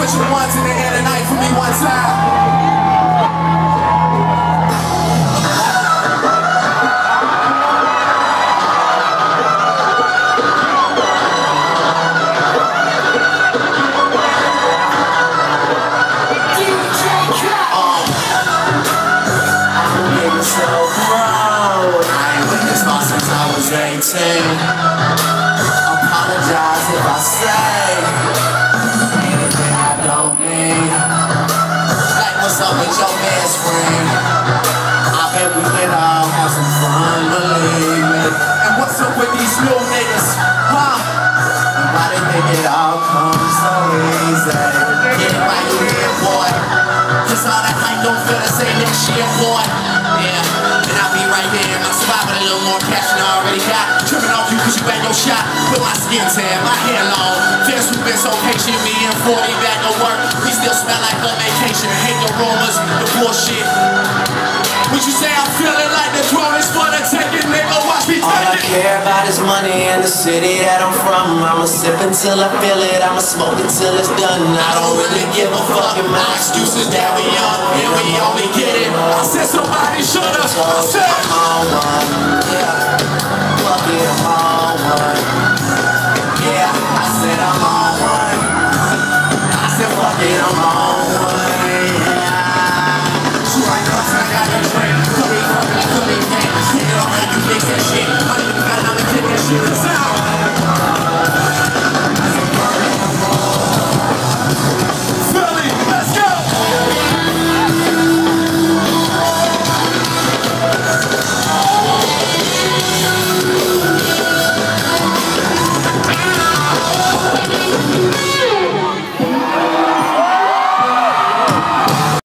Put your ones in the air tonight for me one time. Since I was 18, apologize if I say anything I don't mean. Like what's up with your best friend? I bet we can all have some fun, believe me. And what's up with these new niggas, huh? And why they think it all comes so easy? Get it right here, boy. Cause all that hype don't feel the same next year, boy. Yeah, and I'll be right here in my spot with a little more passion I already got. Tripping off you cause you had your shot. With my skin tan, my hair long. Fans who've been so patient, me and 40 back to work. We still smell like a vacation. Hate the rumors, the bullshit. Would you say I'm feeling like the throne is for the taking, nigga? Watch me take it. All I care about is money and the city that I'm from. I'ma sip until I feel it, I'ma smoke until it's done. I don't really give a fuck if my excuses that we young and we only get it. I said somebody should've. I said, I'm on one, yeah.